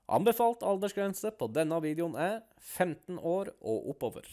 Anbefalt aldersgrense på denne videoen er 15 år og oppover.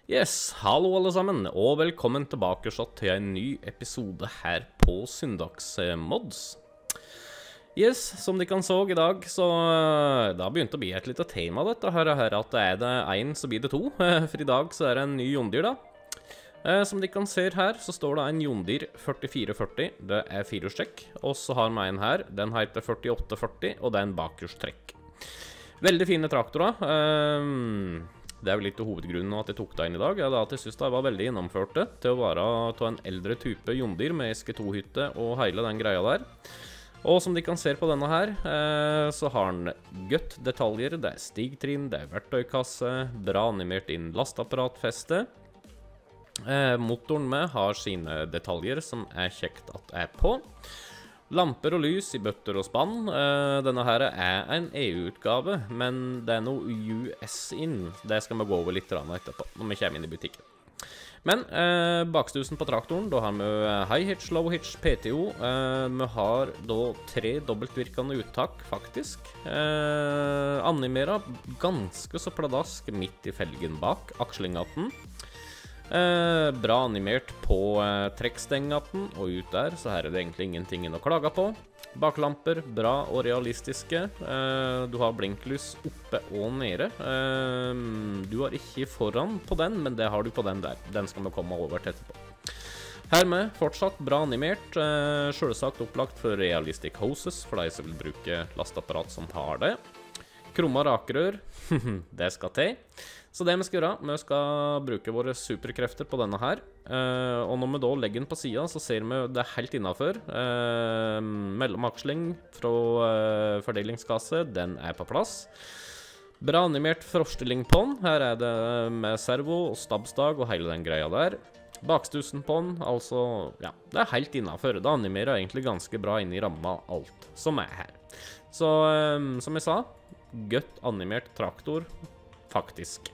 Yes, hallo alle sammen, og velkommen tilbake til en ny episode her på Søndagsmods. Yes, som de kan så i dag, så det har begynt å bli et lite tema dette her, at er det en, så blir det to, for i dag så er det en ny Jondyr da. Som de kan se her, så står det en Jondyr 4440, det er firehjulstrekk, og så har vi en her, den heter 4840, og det er en bakhjulstrekk. Veldig fine traktorer. Det er jo litt hovedgrunnen at jeg tok det inn i dag, at jeg synes det var veldig gjennomførte til å være til en eldre type Jondyr med SK2-hytte og hele den greia der. Og som de kan se på denne her, så har den godt detaljer, det er stigtrinn, det er verktøykasse, bra animert inn lastapparatfeste. Motoren med har sine detaljer som er kjekt at er på. Lamper og lys i bøtter og spann. Denne her er en EU-utgave, men det er noe US inn. Det skal vi gå over litt etterpå, når vi kommer inn i butikken. Men bakstusen på traktoren, da har vi high hitch, low hitch, PTO. Vi har da 3 dobbeltvirkende uttak, faktisk. Animera ganske så pladask midt i felgen bak, akslingaten. Bra animert på trekkstengaten, og ut der så her er det egentlig ingenting å klage på. Baklamper, bra og realistiske. Du har blinklys oppe og nede. Du har ikke foran på den, men det har du på den der. Den skal vi komme over til etterpå. Hermed fortsatt bra animert. Selvsagt opplagt for realistic hoses, for de som vil bruke lastapparat som har det. Krumma rakrør, det skal til. Så det vi skal gjøre, vi skal bruke våre superkrefter på denne her. Og når vi da legger den på siden, så ser vi det er helt innenfor. Mellomaksling fra fordelingskasse, den er på plass. Bra animert frostilling på den. Her er det med servo og stabsdag og hele den greia der. Bakstusen på den, altså, ja, det er helt innenfor. Det animerer egentlig ganske bra inn i ramma alt som er her. Så, som jeg sa, godt animert traktor, faktisk.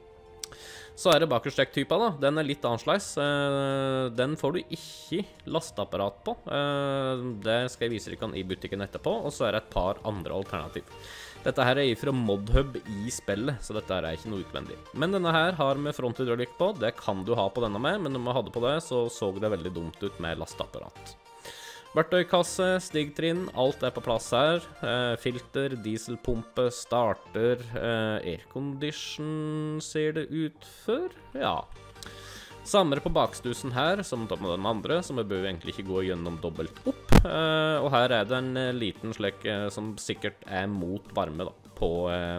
Så er det bakhjulstrekktypa da, den er litt annerledes. Den får du ikke lastapparat på. Det skal jeg vise dere i butikken etterpå, og så er det et par andre alternativ. Dette her er fra Modhub i spillet, så dette her er ikke noe utvendig. Men denne her har vi fronthydraulikk på, det kan du ha på denne med, men når vi hadde på det, så det veldig dumt ut med lastapparat. Verktøykasse, stigtrinn, alt er på plass her. Filter, dieselpumpe, starter, aircondition ser det ut for, ja. Samme på bakstusen her, som med den andre, så vi bør egentlig ikke gå gjennom dobbelt opp. Og her er det en liten slik som sikkert er mot varme da, på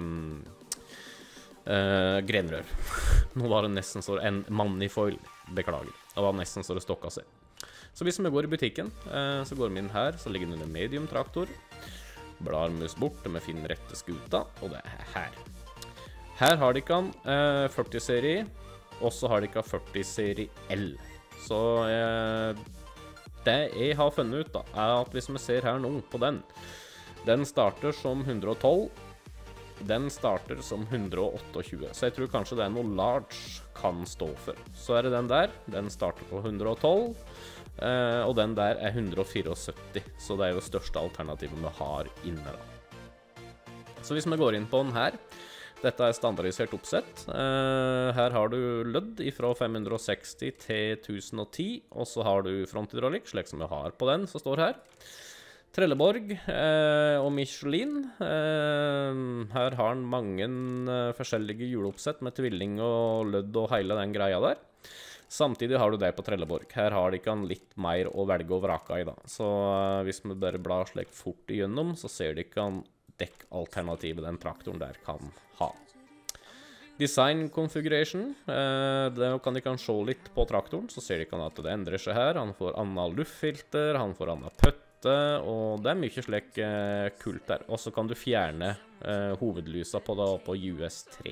grenrør. Nå var det nesten så en manifoil, beklager. Det var nesten så det stokket seg. Så hvis vi går i butikken, så går vi inn her, så ligger den under medium traktor. Blar mus bort, og vi finner rette skuta, og det er her. Her har de ikke 40-serie, og så har de ikke 40-serie L. Så det jeg har funnet ut da, er at hvis vi ser her nå på den starter som 112, den starter som 128, så jeg tror kanskje det er noe large kan stå for. Så er det den der, den starter på 112, og den der er 174, så det er jo det største alternativet vi har inne da. Så hvis vi går inn på den her, dette er standardisert oppsett. Her har du lødd fra 560 til 1010, og så har du fronthydraulikk, slik som vi har på den, som står her. Trelleborg og Michelin. Her har den mange forskjellige hjuloppsett med tvilling og lødd og hele den greia der. Samtidig har du det på Trelleborg. Her har de ikke litt mer å velge og vrake i da. Så hvis vi bare blar slik fort igjennom, så ser de ikke dekkalternativet den traktoren der kan ha. Design configuration. Det kan de se litt på traktoren, så ser de ikke at det endrer seg her. Han får annen luftfilter, han får annen pøtte, og det er mye slik kult der. Og så kan du fjerne hovedlysa på US3.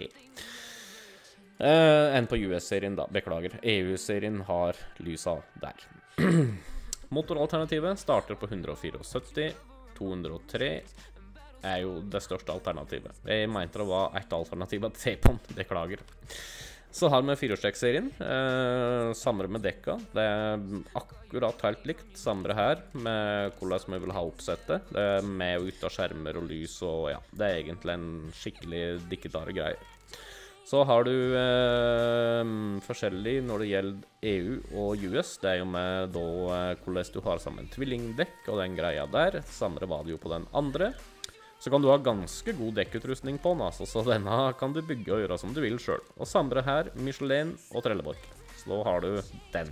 Enn på US-serien da, beklager. EU-serien har lysa der. Motoralternativet starter på 174, 203 er jo det største alternativet. Jeg mente det var et alternativ til T-pon, beklager. Så har vi firehjulstrekkserien, samme med dekka. Det er akkurat helt likt, samme her, med hvordan vi vil ha oppsettet. Det er med og ut av skjermer og lys, og ja, det er egentlig en skikkelig dikketare greie. Så har du forskjellig når det gjelder EU og US. Det er jo med da hvordan du har sammen tvillingdekk og den greia der. Samme var det jo på den andre. Så kan du ha ganske god dekkutrustning på den, altså, så denne kan du bygge og gjøre som du vil selv. Og samme her, Michelin og Trelleborg. Så da har du den.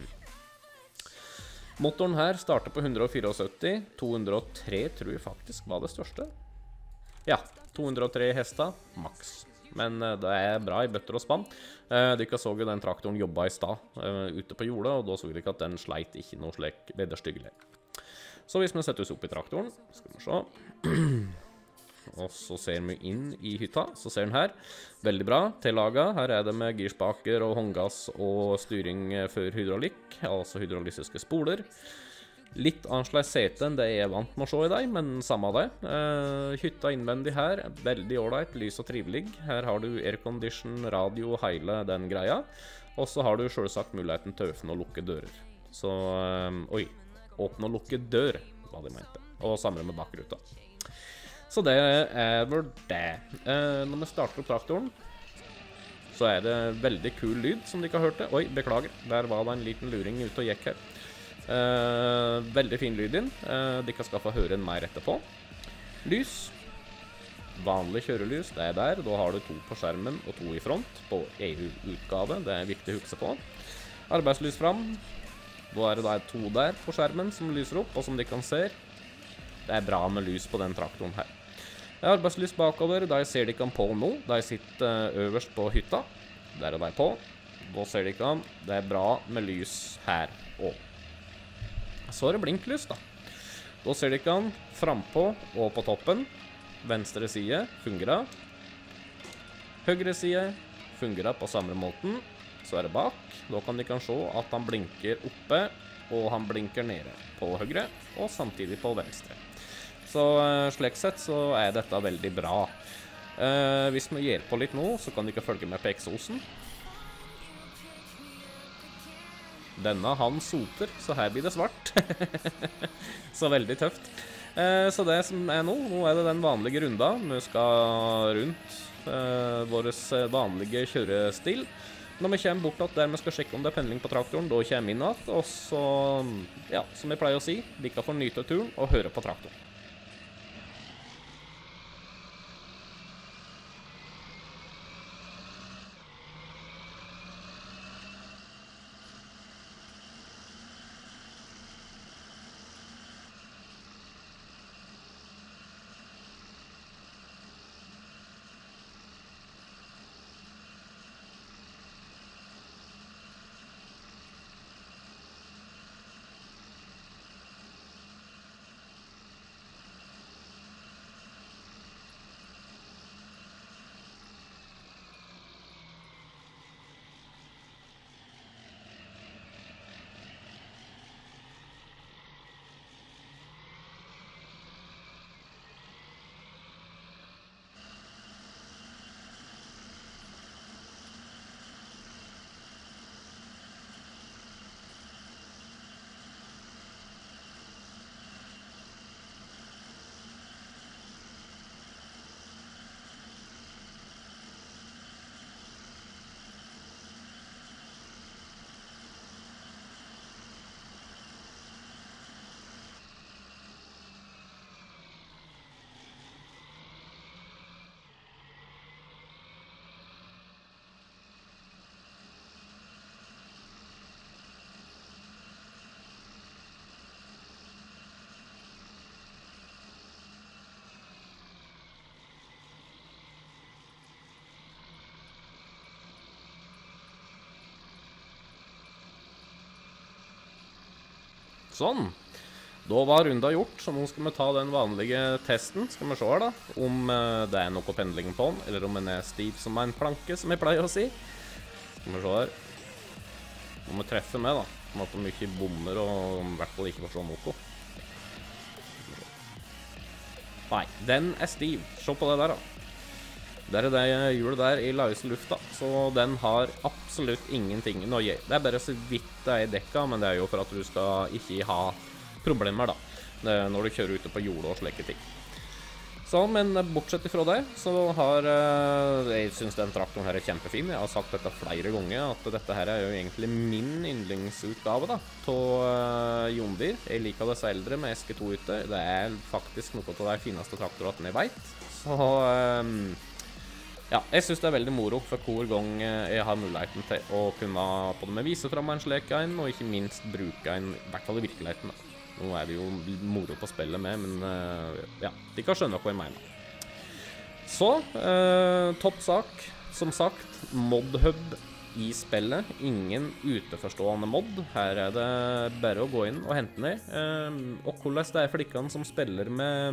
Motoren her starter på 174, 203 tror jeg faktisk var det største. Ja, 203 hester, maks. Men det er bra i bøtter og spann. Dere så jo den traktoren jobba i stad ute på jorda, og da så dere at den sleit ikke noe slik vederstyggelig. Så hvis vi setter oss opp i traktoren, skal vi se. Og så ser vi inn i hytta, så ser den her. Veldig bra, tillaga. Her er det med girspaker og håndgass og styring for hydraulikk, altså hydraulistiske spoler. Litt annerledes sete enn det jeg er vant med å se i deg, men samme det. Hytta innvendig her, veldig ålreit, lys og trivelig. Her har du aircondition, radio, hele den greia. Og så har du selvsagt muligheten til å åpne og lukke dører. Så, oi, åpne og lukke dør, hva de mente. Og samme med bakruta. Så det er vel det. Når vi starter opp traktoren, så er det veldig kul lyd, som de ikke har hørt det. Oi, beklager, der var det en liten luring ute og gikk her. Veldig fin lyd inn. De skal få høre en mer etterpå. Lys. Vanlig kjørelys, det er der. Da har du 2 på skjermen og 2 i front på EU-utgave. Det er viktig å huske på. Arbeidslys fram. Da er det 2 der på skjermen som lyser opp, og som de kan se, det er bra med lys på den traktoren her. Arbeidslys bakover, de ser de ikke på nå. De sitter øverst på hytta. Der er de på. Da ser de ikke. Det er bra med lys her også. Så er det blinklys da. Da ser de ikke frampå og på toppen. Venstre side fungerer. Høyre side fungerer på samme måten. Så er det bak. Da kan de se at han blinker oppe, og han blinker nede på høyre, og samtidig på venstre. Så slik sett så er dette veldig bra. Hvis vi gir på litt nå, så kan de ikke følge med på eksosen. Denne han soter, så her blir det svart. Så veldig tøft. Så det som er nå er det den vanlige runda. Vi skal rundt vår vanlige kjørestil. Når vi kommer bort der vi skal sjekke om det er pendling på traktoren, da kommer vi inn igjen. Og så, ja, som jeg pleier å si, de kan få nyte turen og høre på traktoren. Sånn. Da var runda gjort, så nå skal vi ta den vanlige testen. Skal vi se her da, om det er noe pendling på den, eller om den er stiv som en planke, som jeg pleier å si. Skal vi se her. Nå må vi treffe med da, sånn at de ikke bommer og i hvert fall ikke får se noe. Nei, den er stiv. Se på det der da. Der er det hjulet der i løse lufta, så den har absolutt ingenting å gjøre. Det er bare så vidt det er i dekka, men det er jo for at du skal ikke ha problemer da, når du kjører ute på jordet og slike ting. Så, men bortsett ifra det, så har jeg synes den traktoren her er kjempefin. Jeg har sagt dette flere ganger, at dette her er jo egentlig min yndlingsutgave da, av John Deere. Jeg liker disse eldre med SK2 ute. Det er faktisk noe av de fineste traktoratene jeg vet. Så, ja, jeg synes det er veldig moro for hver gang jeg har muligheten til å kunne på det med vise frem en slik en, og ikke minst bruke en, i hvert fall i virkeligheten da. Nå er det jo moro på spillet med, men ja, de kan skjønne hva jeg mener. Så, topp sak, som sagt, modhub i spillet. Ingen uteforstående mod. Her er det bare å gå inn og hente ned. Og hvordan det er for de som spiller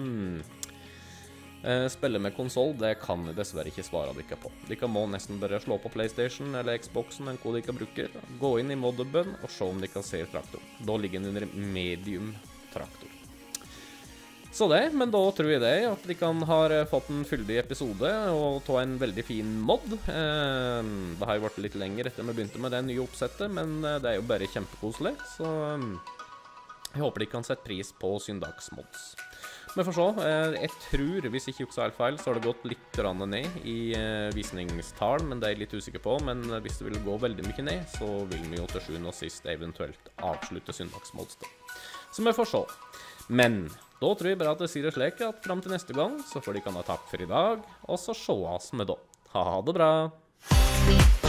med konsol, det kan jeg dessverre ikke svare dere på. Dere må nesten bare slå på PlayStation eller Xboxen, en kode dere bruker, gå inn i modhuben og se om dere ser traktor. Da ligger den under medium traktor. Så det, men da tror jeg det, at de kan ha fått en fyldig episode og ta en veldig fin mod. Det har jo vært litt lenger etter vi begynte med det nye oppsettet, men det er jo bare kjempekoselig, så jeg håper de kan sette pris på syndagsmods. Men for så, jeg tror, hvis ikke husker helt feil, så har det gått litt ned i visningstall, men det er jeg litt usikker på. Men hvis det vil gå veldig mye ned, så vil vi jo til sjuende og sist eventuelt avslutte syndagsmods da. Så vi får se. Men da tror jeg bare at jeg sier det slik at frem til neste gang, så får de kan ha takk for i dag, og så sees vi da. Ha det bra!